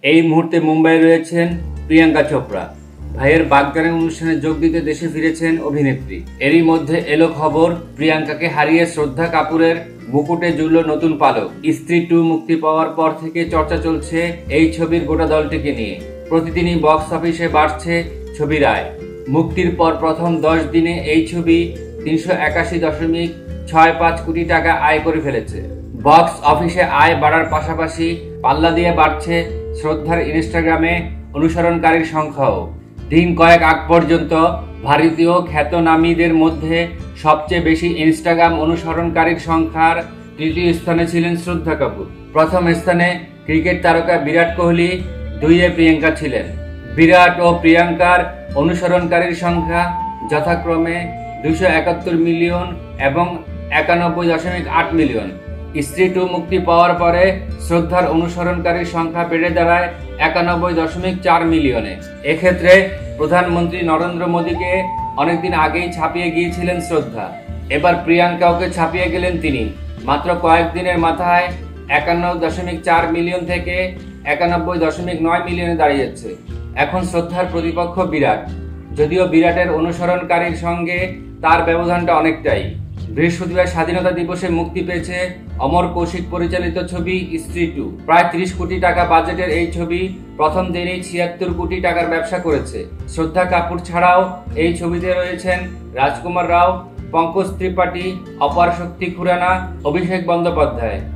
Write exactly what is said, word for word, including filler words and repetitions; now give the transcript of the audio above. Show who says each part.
Speaker 1: এই মুহূর্তে মুম্বাই রয়েছেন প্রিয়াঙ্কা চোপড়া। ভাইয়ের বাগদানের অনুষ্ঠানে যোগ দিতে দেশে ফিরেছেন অভিনেত্রী। এরই মধ্যে এলো খবর, প্রিয়াঙ্কাকে হারিয়ে শ্রদ্ধা কাপুরের মুকুটে জুড়ল নতুন পালক। স্ত্রী টু মুক্তি পাওয়ার পর থেকে চর্চা চলছে এই ছবির গোটা দলটিকে নিয়ে। প্রতিদিনই বক্স অফিসে বাড়ছে ছবির আয়। মুক্তির পর প্রথম দশ দিনে এই ছবি তিনশো একাশি দশমিক ছয় পাঁচ কোটি টাকা আয় করে ফেলেছে। বক্স অফিসে আয় বাড়ার পাশাপাশি পাল্লা দিয়ে বাড়ছে শ্রদ্ধার ইনস্টাগ্রামে অনুসরণকারীর সংখ্যাও। দিন কয়েক আগ পর্যন্ত ভারতীয় খ্যাতনামীদের মধ্যে সবচেয়ে বেশি ইনস্টাগ্রাম অনুসরণকারীর সংখ্যার তৃতীয় স্থানে ছিলেন শ্রদ্ধা কাপুর। প্রথম স্থানে ক্রিকেট তারকা বিরাট কোহলি, দুইয়ে প্রিয়াঙ্কা ছিলেন। বিরাট ও প্রিয়াঙ্কার অনুসরণকারীর সংখ্যা যথাক্রমে দুশো একাত্তর মিলিয়ন এবং একানব্বই দশমিক আট মিলিয়ন। স্ত্রী টু মুক্তি পাওয়ার পরে শ্রদ্ধার অনুসরণকারীর সংখ্যা বেড়ে দাঁড়ায় একানব্বই দশমিক চার মিলিয়নে। এক্ষেত্রে প্রধানমন্ত্রী নরেন্দ্র মোদীকে অনেকদিন আগেই ছাপিয়ে গিয়েছিলেন শ্রদ্ধা। এবার প্রিয়াঙ্কাকে ছাপিয়ে গেলেন তিনি। মাত্র কয়েকদিনের মাথায় একান্ন দশমিক চার মিলিয়ন থেকে একানব্বই দশমিক নয় মিলিয়নে দাঁড়িয়েছে। এখন শ্রদ্ধার প্রতিপক্ষ বিরাট, যদিও বিরাটের অনুসরণকারীর সঙ্গে তার ব্যবধানটা অনেকটাই। বৃহস্পতিবার স্বাধীনতা দিবসে মুক্তি পেয়েছে অমর কৌশিক পরিচালিত ছবি স্ত্রী টু। প্রায় ত্রিশ কোটি টাকা বাজেটের এই ছবি প্রথম দিনেই ছিয়াত্তর কোটি টাকার ব্যবসা করেছে। শ্রদ্ধা কাপুর ছাড়াও এই ছবিতে রয়েছেন রাজকুমার রাও, পঙ্কজ ত্রিপাঠী, অপার শক্তি খুরানা, অভিষেক বন্দ্যোপাধ্যায়।